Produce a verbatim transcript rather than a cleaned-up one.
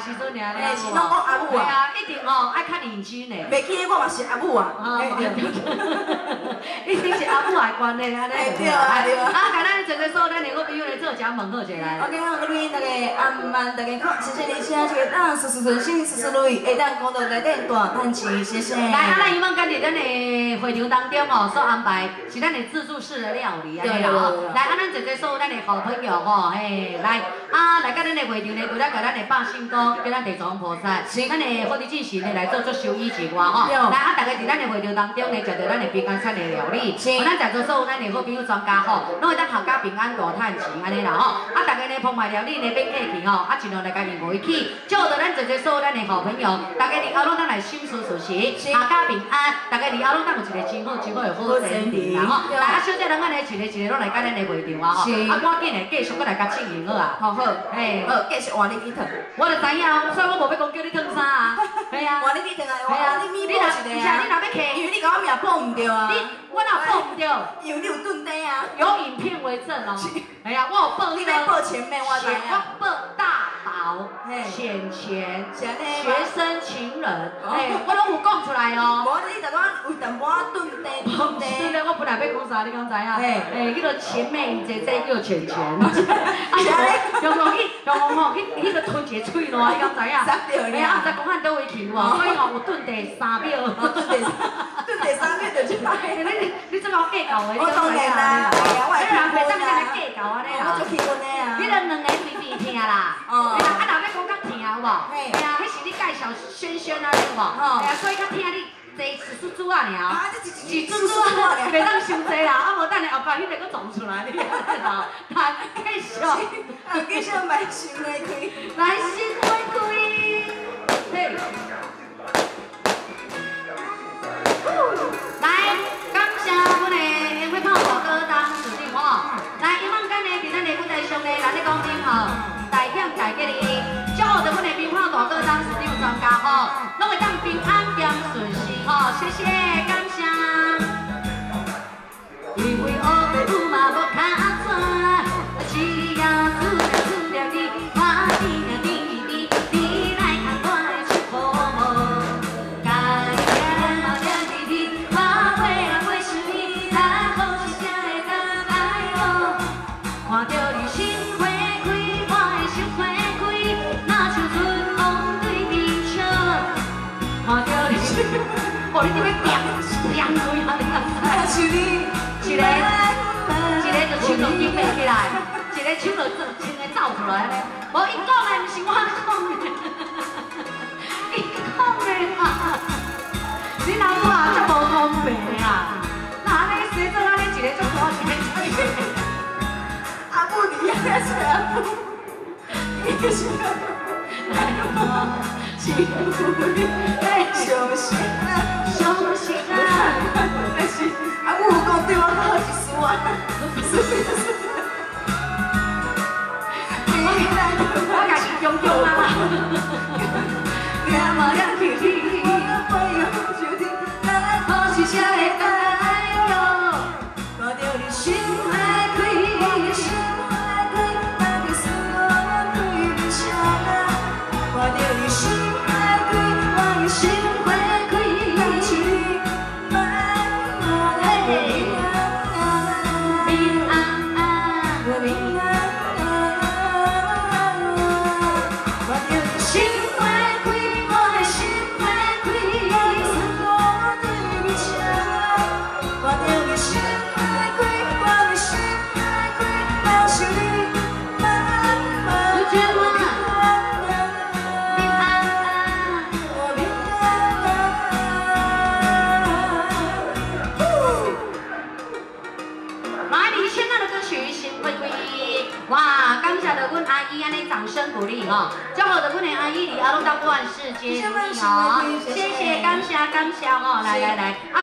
时阵尔咧。 哎，是拢讲阿母啊。 对啊，一定哦爱较认真嘞。 袂记我嘛是阿母啊。 一定是阿母来关的安尼。 对啊对啊。 啊，甲咱这个所咱两个朋友来做一下问候一下来。 OK， 好，各位大家暗暝大家好，谢谢你请这个当事事顺心，事事如意，下当讲到内底大叹气，谢谢。 来，啊，咱伊望今日咱的会场当中哦，所安排是咱的自助式的料理安尼啦哦。来，啊，咱这个所有咱的好朋友吼，嘿，来，啊，来到咱的会场呢，除了甲咱的百姓公，叫咱地藏菩萨，咱的佛地进行呢来做做修医之外吼，来，啊，大家伫咱的会场当中呢，食到咱的平安菜的料理，咱食做所有咱的好朋友专家吼，拢会当合家平安大叹气安尼啦吼，啊，大家呢澎湃料理呢免客气吼，啊，尽量来家己陪起，祝到咱这个所有咱的好朋友，大家以后拢当来心事事实，合家平安，大家以后拢当有一个真好真好的好前程啦吼，来，啊，小姐人安尼一个一个拢来甲咱的会场啊吼，啊，赶紧的继续搁来甲庆迎好啊，好好，嘿，好，继续换你去烫，我就知影，所以我无要讲叫你烫啥啊，系啊，换你去烫啊，系啊，你咪保一个啊，你若要客，因为你甲我命保唔着啊，你我哪保唔着？因为你有炖底啊，有影片为证哦，哎呀，我有报你来报前面我知影，我报大宝、浅钱、学生情人，哎，我拢有讲出来哦。 无你逐晚有淡薄仔炖底炖底。 是咧，我本来要讲啥，你敢知影？哎，叫做前妹姐姐叫浅钱，啊，用用去用用吼去迄个吞一嘴咯，你敢知影？哎呀，再讲看倒位去无？所以哦，有炖地三秒，炖地炖地三秒就出来。你你这个计较的，你敢知影？我人袂当跟人计较安尼啦。我做气温的啊。你两两个边边听啦。哦。哎呀，啊，若要讲较听有无？哎呀，迄是你介绍轩轩啊，有无？哎呀，所以较听你坐是猪猪啊尔。啊，这是是猪猪啊，袂当伤济啦。啊，无等下后摆迄个佫撞出来，你啦。来，继续。啊，继续来心花开，来心花开。嘿。来，感谢阮的烟火炮大哥当司令吼。来，伊望今日伫咱的舞台上呢，来咧讲顶吼，大险大吉利，祝福着阮的烟火大哥当司令专家吼，拢会当平安兼顺遂吼，谢谢，感谢。因为黑白有嘛无卡纸，只要思念思念你，我甜甜甜甜，你来看我的手抱抱，该念嘛念甜甜，我袂来袂想你，咱好一声的讲爱哦，看着你心花开，我的心花开，若像春风对面笑，看着你心，哦，你这边点点开啊，你看，像你。一个，一个就手就紧袂起来，一个手就真真的走出来咧。无伊讲的，毋是我讲的，伊讲的啦。你老母啊，真无公平啊！那安尼生做安尼一个足大一个出去。阿母你也在找阿母，伊就是来我幸福的休息啊，休息啊，但是。阿母讲对我好一丝啊，是是是。我家己中中啊。夜晚亮起起，我会有秋天，咱好是啥会爱哟？看着你心花开，心花开，咱就算我对面笑啊。看着你心花开，我的心花开，但是你。哇！感谢着阮阿姨安尼掌声鼓励哈，祝福着阮的阿姨以后拢当万事皆如意哈，谢谢感谢感谢哦，来来来。